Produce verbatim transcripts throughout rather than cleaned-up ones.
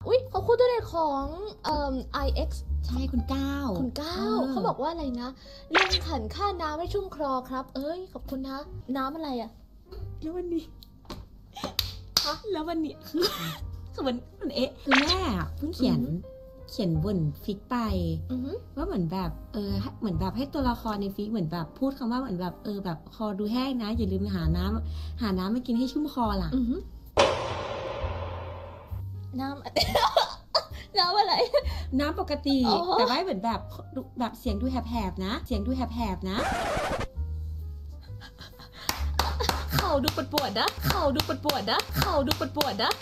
อุ๊ยเขาคู่ตัวเลขของเอ่อ ไอ เอ็กซ์ใช่คุณก้าวคุณก้าวเขาบอกว่าอะไรนะลงขันค่าน้ำให้ชุ่มคลอครับเอ้ยขอบคุณนะน้ำอะไรอะแล้ววันนี้ฮะแล้ววันนี้คือคือมันมันเอ๊ะคือแม่เพิ่งเขียนเขียนบนฟิกไปว่าเหมือนแบบเออเหมือนแบบให้ตัวละครในฟิกเหมือนแบบพูดคำว่าเหมือนแบบเออแบบคอดูแห้งนะอย่าลืมหาน้ำหาน้ำมากินให้ชุ่มคอล่ะน้ำน้ำอะไรน้ำปกติแต่ว่าเหมือนแบบแบบเสียงดูแหบๆนะเสียงดูแหบๆนะเข่าดูปวดปวดนะเข่าดูปวดปวดนะเข่าดูปวดปวดนะ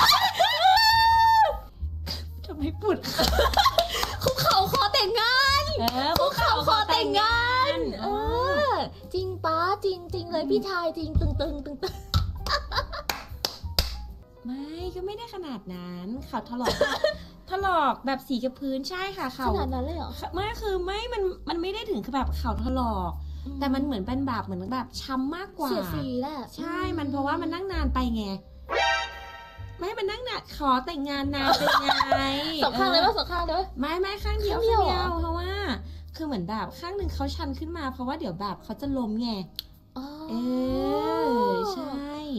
ทำไมปวดคุกเข่าคอแต่งงานคุกเข่าคอแต่งงานเออจริงป้าจริงจริงเลยพี่ชายจริงตึงตึงตึงตึงไม่ก็ไม่ได้ขนาดนั้นเข่าถลอกถลอกแบบสีกับพื้นใช่ค่ะเข่าขนาดนั้นเลยเหรอไม่คือไม่มันมันไม่ได้ถึงคือแบบเข่าถลอกแต่มันเหมือนเป็นแบบเหมือนแบบช้ำมากกว่าเสียสีแหละใช่มันเพราะว่ามันนั่งนานไปไงไม่มันนั่งนานขอแต่งงานนานเป็นไงสองข้างเลยว่าสองข้างเลยไม่ไม่ข้างเดียวข้างเดียวเพราะว่าคือเหมือนแบบข้างหนึ่งเขาชันขึ้นมาเพราะว่าเดี๋ยวแบบเขาจะล้มไงเออใช่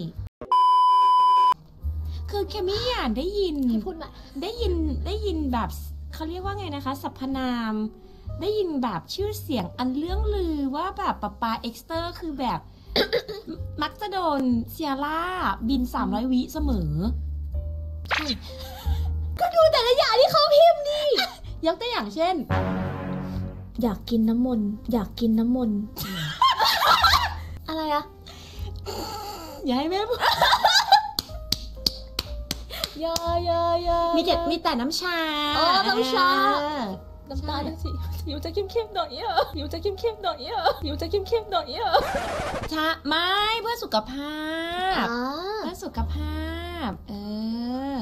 คือแคมี่อ่านได้ยินได้ยินได้ยินแบบเขาเรียกว่าไงนะคะสรรพนามได้ยินแบบชื่อเสียงอันเรื่องลือว่าแบบปาปาเอ็กซ์เตอร์คือแบบ มักจะโดนเซียร่าบินสามร้อยวิเสมอใช่ก็ดูแต่ละอย่างที่เขาพิมพ์ดิยกตัวอย่างเช่นอยากกินน้ำมนต์อยากกินน้ำมนต์อะไรอะอย่าให้แม่พูดยายายามีแต่มีแต่น้ำชาอ๋อน้ำชาน้ำตาลสิอยู่จะเข้มๆหน่อยอ่ะอยู่จะเข้มๆหน่อยอ่ะอยู่จะเข้มๆหน่อยอ่ะชาไม่เพื่อสุขภาพเพื่อสุขภาพเออ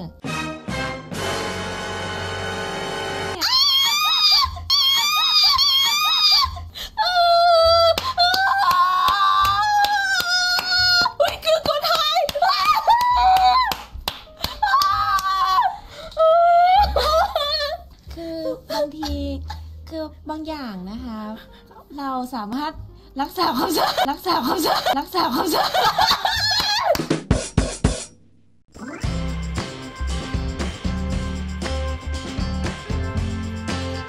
บางทีคือบางอย่างนะคะเราสามารถรักษาความรักษาความรักษาความ